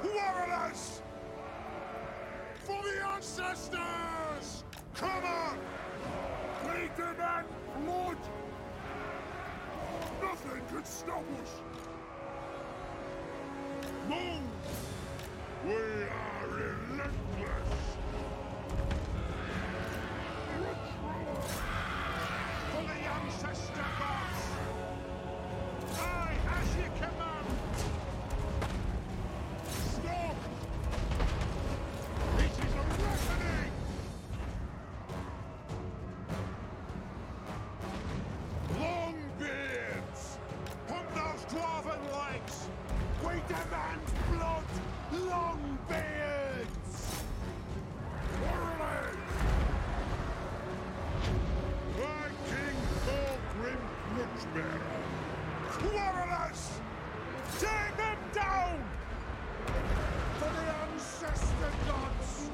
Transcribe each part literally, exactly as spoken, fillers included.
Warriors! For the ancestors! Come on! We demand blood! Nothing can stop us! Move! We are relentless! For the ancestor gods! Aye, as you command! Stop! This is a reckoning! Longbeards! Pump those dwarven legs! We demand blood! Longbeards! Warriors! My King Thorgrim Muchbearer! Warriors! Take them down! For the ancestor gods!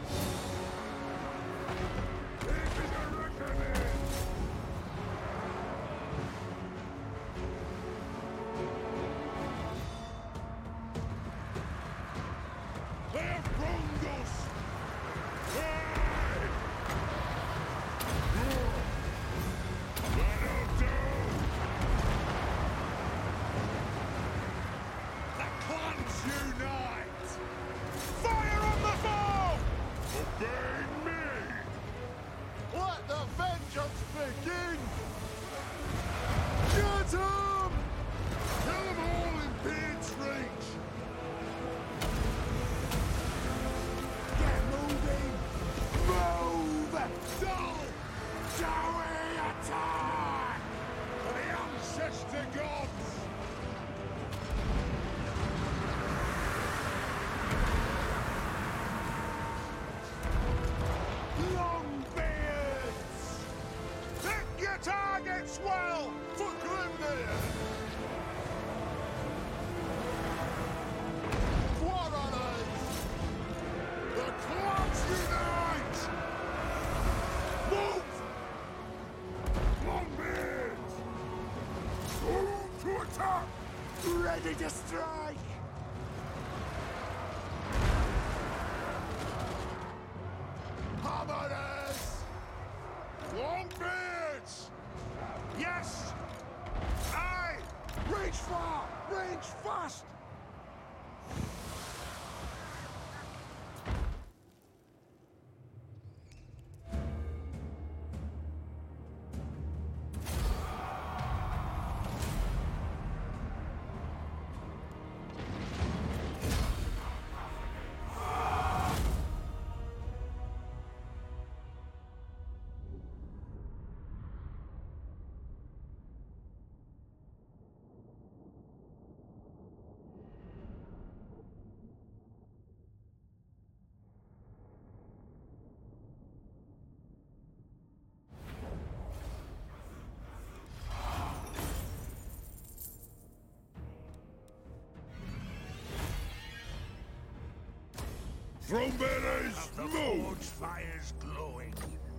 This is a reckoning! They have wronged us! Aye! That'll do! The clans unite! Fire on the foe! Obey me! Let the vengeance begin! Get 'em! Kill them all in Beard's reach! Get moving! Move! Dull! Joey attack! For the ancestor gods! Longbeards! Pick your targets well for Grimnir! Warriors! The clans unite! Move! Longbeards! Move to attack! Ready to strike! Hammerers! Longbeards! Yes! Aye! Reach far! Reach fast! Thronebearers, The move! forge fires glowing.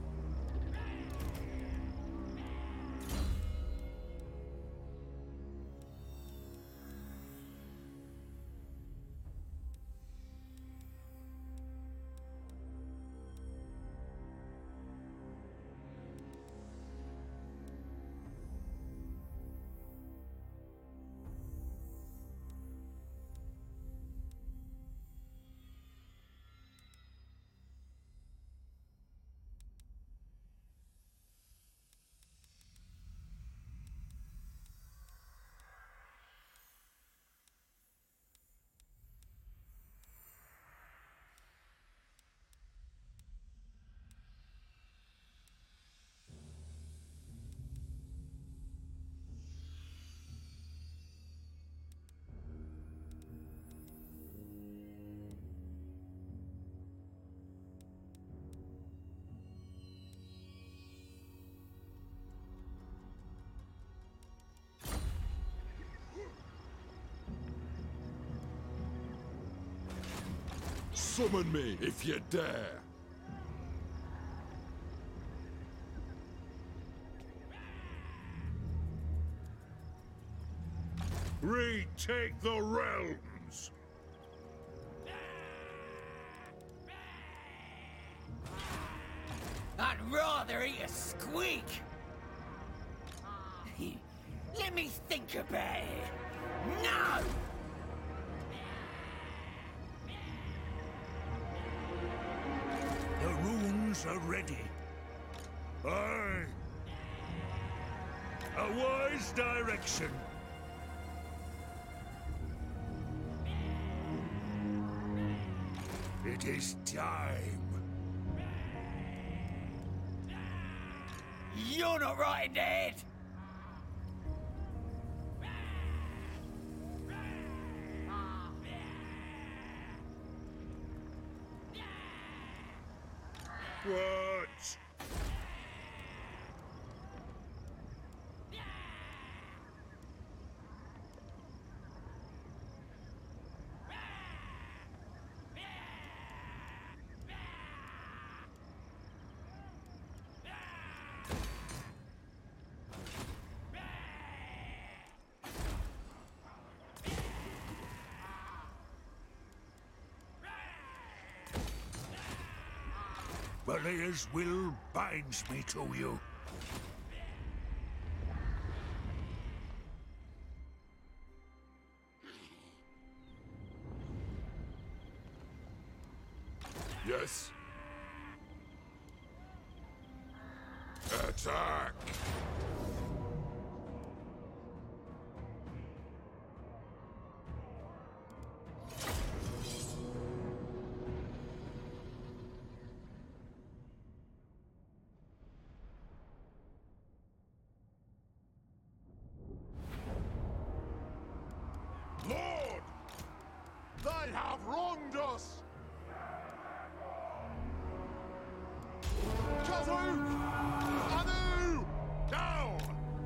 Summon me if you dare! Retake the realms! I'd rather eat a squeak. Let me think about it. No! The runes are ready. Aye. A wise direction. It is time. You're not right in the head! What? Balea's will binds me to you. Yes. Attack! Lord! They have wronged us! Kazook! Anu! Down!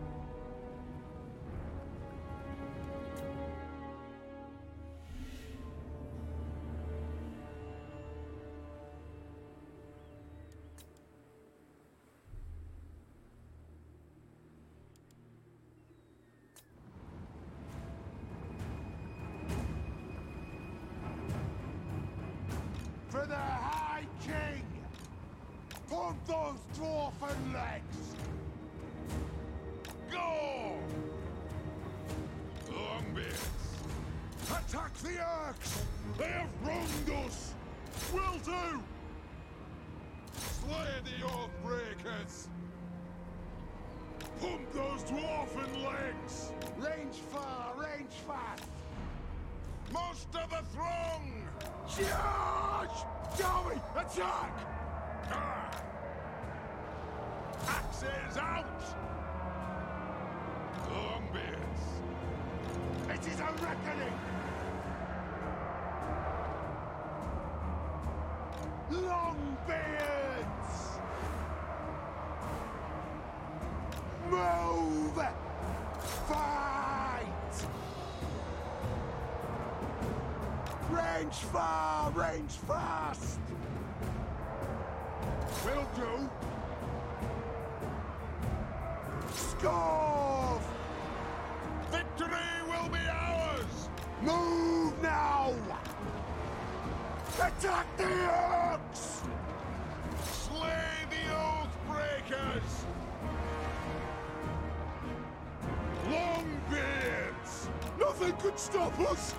For the High King! Pump those dwarfen legs! Go! Longbeards! Attack the Orcs! They have wronged us! Will do! Slay the Oathbreakers! Pump those dwarfen legs! Range far, range fast! Most of the throng! Charge! Joey, attack! Ah. Axes out! Longbeards! It is a reckoning! Longbeards! Move! Fight! Range far, range fast! Will do! Score! Victory will be ours! Move now! Attack the Orcs! Slay the Oathbreakers! Longbeards! Nothing could stop us!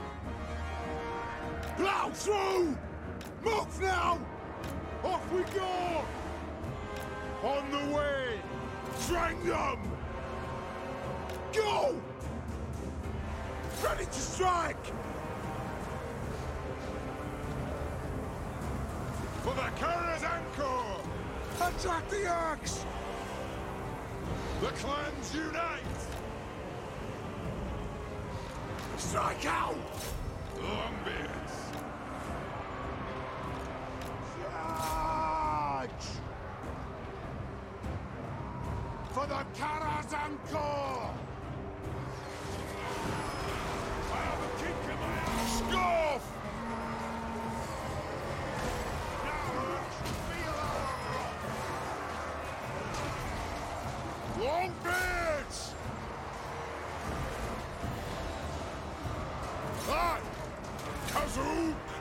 Plow through! Move now! Off we go! On the way! Drang them! Go! Ready to strike! For the Karazhanko! Attack the Orcs! The clans unite! Strike out! Longbeards! Charge! For the Karazhanko! I have a kick in my ass! Scoff! Longbeards! Hi! Kazook!